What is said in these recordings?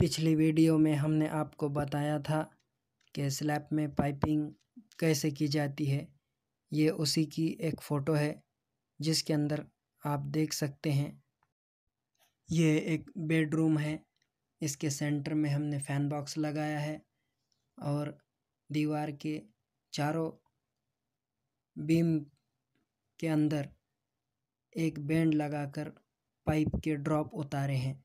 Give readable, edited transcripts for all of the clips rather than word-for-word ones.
पिछली वीडियो में हमने आपको बताया था कि स्लैब में पाइपिंग कैसे की जाती है। ये उसी की एक फ़ोटो है जिसके अंदर आप देख सकते हैं। ये एक बेडरूम है। इसके सेंटर में हमने फ़ैन बॉक्स लगाया है और दीवार के चारों बीम के अंदर एक बैंड लगाकर पाइप के ड्रॉप उतारे हैं।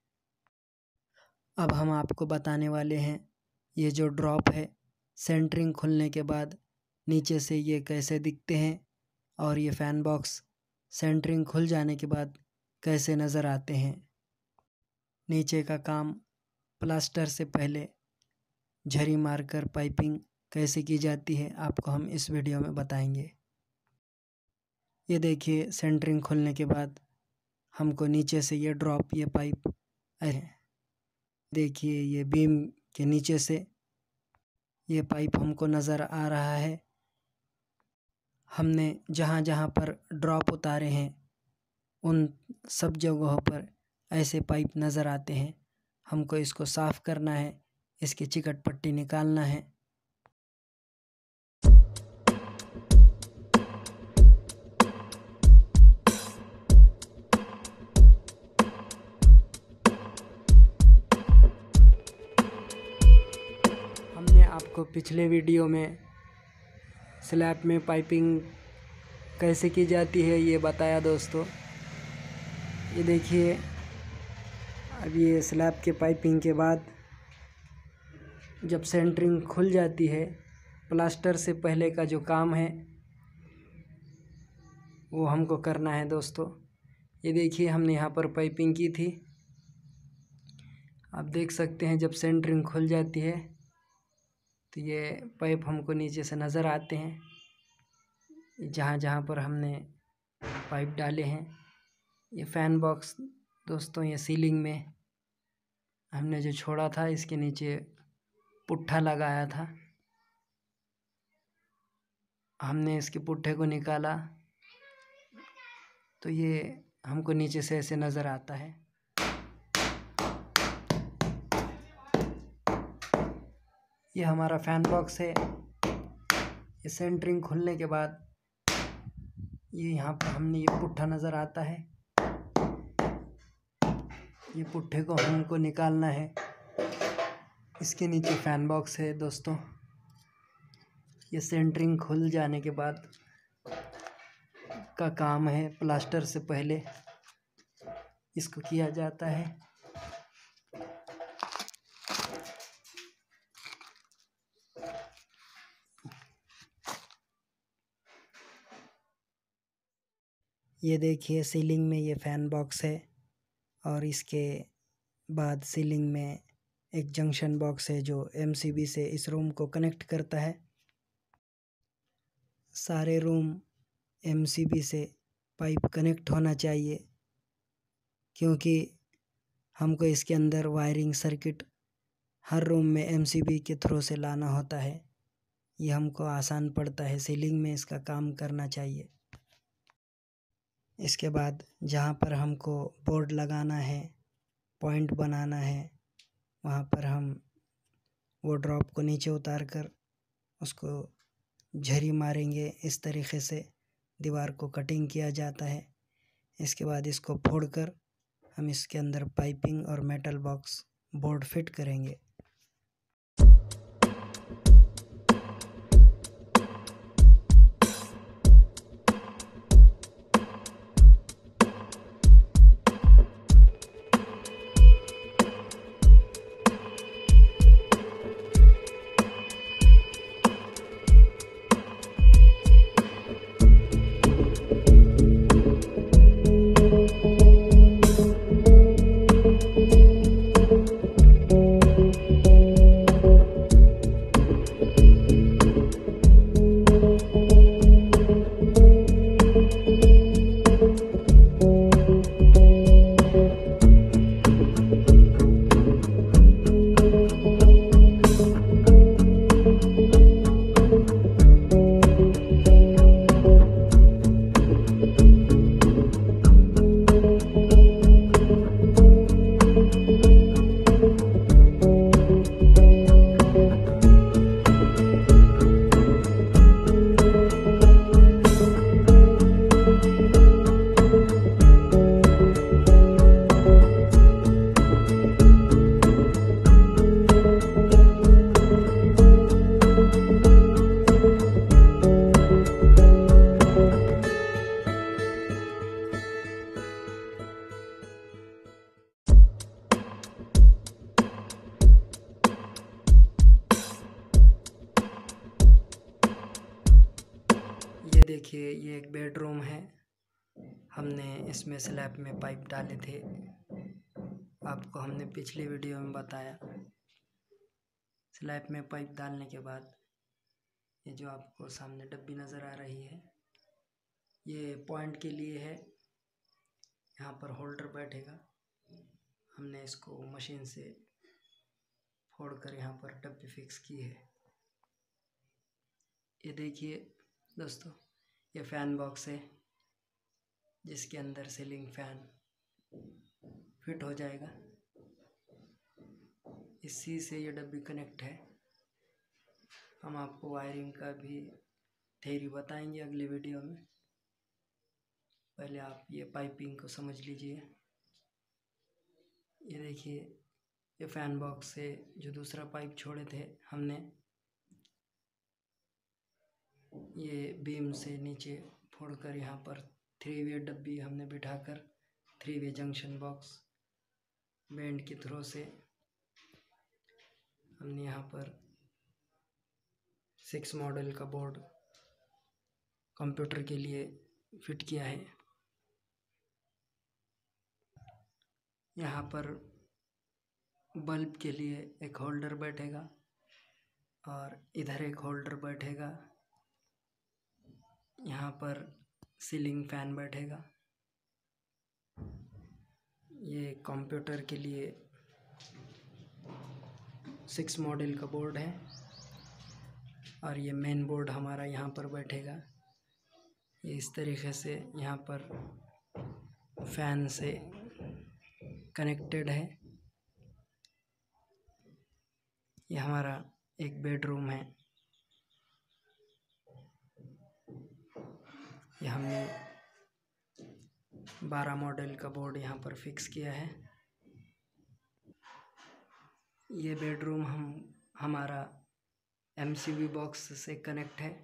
अब हम आपको बताने वाले हैं ये जो ड्रॉप है सेंटरिंग खुलने के बाद नीचे से ये कैसे दिखते हैं और ये फ़ैन बॉक्स सेंटरिंग खुल जाने के बाद कैसे नज़र आते हैं। नीचे का काम प्लास्टर से पहले झरी मारकर पाइपिंग कैसे की जाती है आपको हम इस वीडियो में बताएंगे। ये देखिए सेंटरिंग खुलने के बाद हमको नीचे से ये ड्रॉप ये पाइप देखिए ये बीम के नीचे से ये पाइप हमको नज़र आ रहा है। हमने जहाँ जहाँ पर ड्रॉप उतारे हैं उन सब जगहों पर ऐसे पाइप नज़र आते हैं। हमको इसको साफ़ करना है, इसकी चिकट पट्टी निकालना है। हमने आपको पिछले वीडियो में स्लैब में पाइपिंग कैसे की जाती है ये बताया दोस्तों। ये देखिए अब ये स्लैब के पाइपिंग के बाद जब सेंटरिंग खुल जाती है प्लास्टर से पहले का जो काम है वो हमको करना है दोस्तों। ये देखिए हमने यहाँ पर पाइपिंग की थी। आप देख सकते हैं जब सेंटरिंग खुल जाती है तो ये पाइप हमको नीचे से नज़र आते हैं जहाँ जहाँ पर हमने पाइप डाले हैं। ये फ़ैन बॉक्स दोस्तों ये सीलिंग में हमने जो छोड़ा था इसके नीचे पुट्ठा लगाया था। हमने इसके पुट्ठे को निकाला तो ये हमको नीचे से ऐसे नज़र आता है। ये हमारा फ़ैन बॉक्स है। ये सेंटरिंग खुलने के बाद ये यहाँ पर हमने ये पुट्ठा नज़र आता है। ये पुट्ठे को हमको निकालना है। इसके नीचे फ़ैन बॉक्स है दोस्तों। ये सेंटरिंग खुल जाने के बाद का काम है, प्लास्टर से पहले इसको किया जाता है। ये देखिए सीलिंग में ये फ़ैन बॉक्स है और इसके बाद सीलिंग में एक जंक्शन बॉक्स है जो एमसीबी से इस रूम को कनेक्ट करता है। सारे रूम एमसीबी से पाइप कनेक्ट होना चाहिए क्योंकि हमको इसके अंदर वायरिंग सर्किट हर रूम में एमसीबी के थ्रू से लाना होता है। ये हमको आसान पड़ता है, सीलिंग में इसका काम करना चाहिए। इसके बाद जहाँ पर हमको बोर्ड लगाना है, पॉइंट बनाना है, वहाँ पर हम वो ड्रॉप को नीचे उतार कर उसको झरी मारेंगे। इस तरीक़े से दीवार को कटिंग किया जाता है। इसके बाद इसको फोड़कर हम इसके अंदर पाइपिंग और मेटल बॉक्स बोर्ड फिट करेंगे। देखिए ये एक बेडरूम है। हमने इसमें स्लैब में पाइप डाले थे, आपको हमने पिछली वीडियो में बताया। स्लैब में पाइप डालने के बाद ये जो आपको सामने डब्बी नज़र आ रही है, ये पॉइंट के लिए है। यहाँ पर होल्डर बैठेगा। हमने इसको मशीन से फोड़कर यहाँ पर डब्बी फिक्स की है। ये देखिए दोस्तों, ये फ़ैन बॉक्स है जिसके अंदर सीलिंग फ़ैन फिट हो जाएगा। इसी से ये डब्बी कनेक्ट है। हम आपको वायरिंग का भी थ्योरी बताएंगे अगली वीडियो में। पहले आप ये पाइपिंग को समझ लीजिए। ये देखिए, ये फ़ैन बॉक्स से जो दूसरा पाइप छोड़े थे हमने, ये बीम से नीचे फोड़कर यहाँ पर 3 वे डब्बी हमने बिठाकर 3 वे जंक्शन बॉक्स बेंड के थ्रो से हमने यहाँ पर 6 मॉडल का बोर्ड कंप्यूटर के लिए फिट किया है। यहाँ पर बल्ब के लिए एक होल्डर बैठेगा और इधर एक होल्डर बैठेगा। यहाँ पर सीलिंग फ़ैन बैठेगा। ये कंप्यूटर के लिए 6 मॉडल का बोर्ड है और ये मेन बोर्ड हमारा यहाँ पर बैठेगा। ये इस तरीके से यहाँ पर फ़ैन से कनेक्टेड है। ये हमारा एक बेडरूम है। ये हमने 12 मॉडल का बोर्ड यहाँ पर फिक्स किया है। ये बेडरूम हमारा MCB बॉक्स से कनेक्ट है।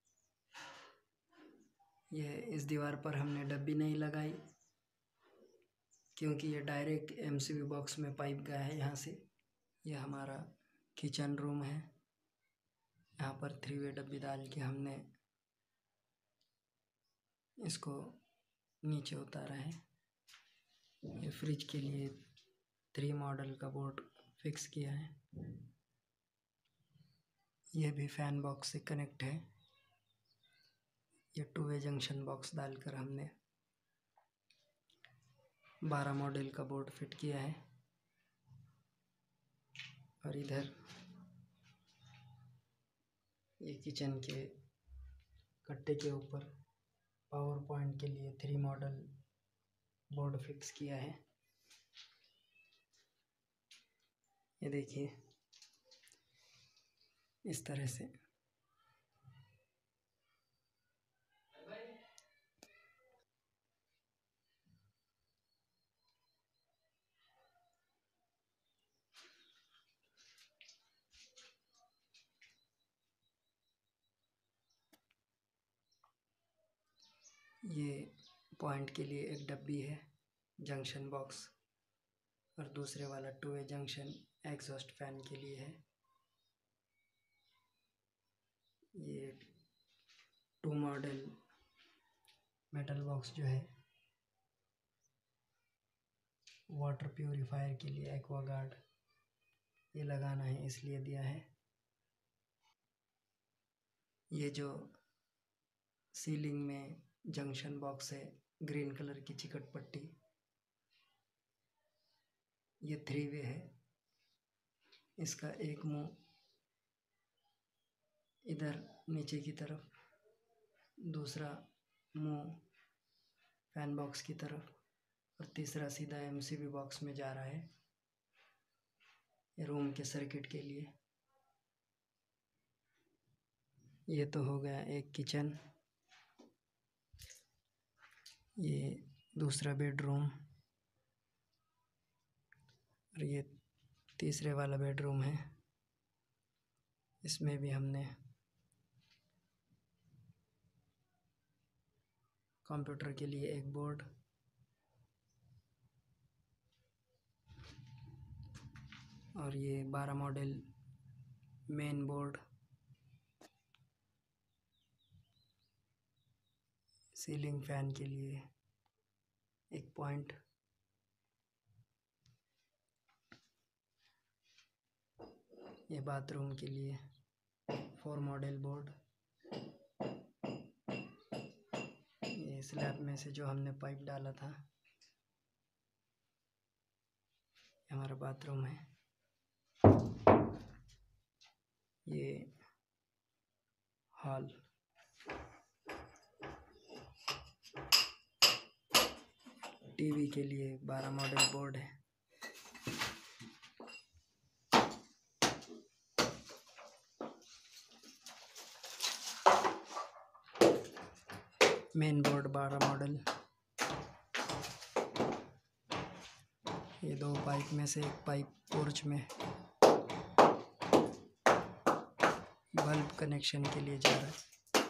ये इस दीवार पर हमने डब्बी नहीं लगाई क्योंकि ये डायरेक्ट MCB बॉक्स में पाइप गया है यहाँ से। ये हमारा किचन रूम है। यहाँ पर 3 वे डब्बी डाल के हमने इसको नीचे उतारा है। ये फ्रिज के लिए 3 मॉडल का बोर्ड फिक्स किया है। ये भी फ़ैन बॉक्स से कनेक्ट है। ये 2 वे जंक्शन बॉक्स डालकर हमने 12 मॉडल का बोर्ड फिट किया है। और इधर ये किचन के कट्टे के ऊपर पावर पॉइंट के लिए 3 मॉडल बोर्ड फिक्स किया है। ये देखिए इस तरह से। ये पॉइंट के लिए एक डब्बी है जंक्शन बॉक्स और दूसरे वाला 2 वे जंक्शन एग्जॉस्ट फैन के लिए है। ये 2 मॉडल मेटल बॉक्स जो है वाटर प्यूरिफायर के लिए एक्वागार्ड ये लगाना है इसलिए दिया है। ये जो सीलिंग में जंक्शन बॉक्स है ग्रीन कलर की चिकट पट्टी, ये 3 वे है। इसका एक मुंह इधर नीचे की तरफ, दूसरा मुंह फैन बॉक्स की तरफ और तीसरा सीधा MCB बॉक्स में जा रहा है रूम के सर्किट के लिए। ये तो हो गया एक किचन। ये दूसरा बेडरूम और ये तीसरे वाला बेडरूम है। इसमें भी हमने कंप्यूटर के लिए एक बोर्ड और ये 12 model main board ceiling fan के लिए एक पॉइंट, ये बाथरूम के लिए 4 मॉडल बोर्ड, ये स्लैब में से जो हमने पाइप डाला था, हमारा बाथरूम है। ये हॉल, टीवी के लिए 12 मॉडल बोर्ड है। Main board 12 model. ये 2 पाइप में से एक पाइप पोर्च में बल्ब कनेक्शन के लिए जा रहा है।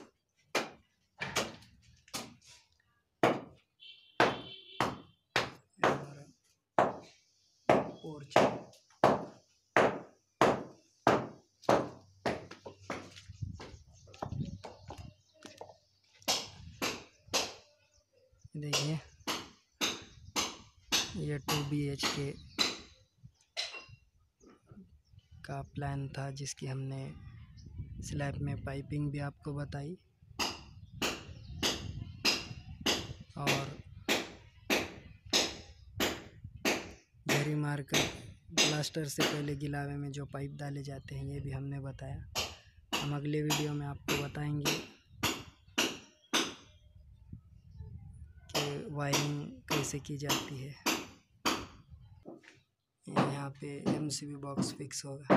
पोर्च देखिए, ये 2 BHK का प्लान था, जिसकी हमने स्लैब में पाइपिंग भी आपको बताई और जरी मारकर प्लास्टर से पहले गिलावे में जो पाइप डाले जाते हैं ये भी हमने बताया। हम अगले वीडियो में आपको बताएंगे कि वायरिंग कैसे की जाती है। यहाँ पे MCB बॉक्स फिक्स होगा।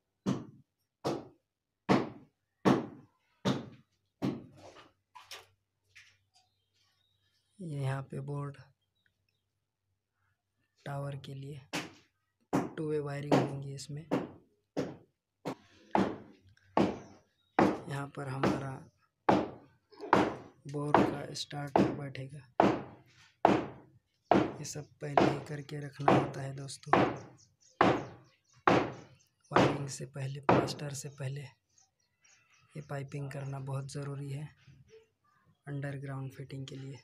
ये यहाँ पे बोर्ड टावर के लिए 2 वे वायरिंग होंगी इसमें। यहाँ पर हमारा बोर्ड का स्टार्टर बैठेगा। ये सब पहले ही करके रखना होता है दोस्तों, वायरिंग से पहले, प्लास्टर से पहले ये पाइपिंग करना बहुत ज़रूरी है अंडरग्राउंड फिटिंग के लिए।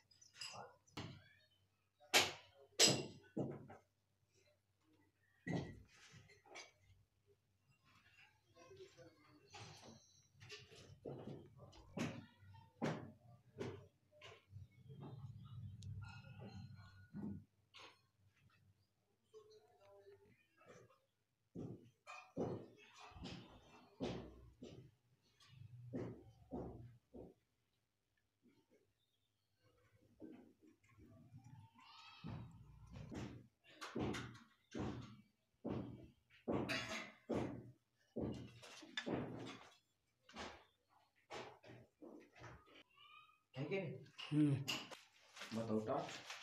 बताओ।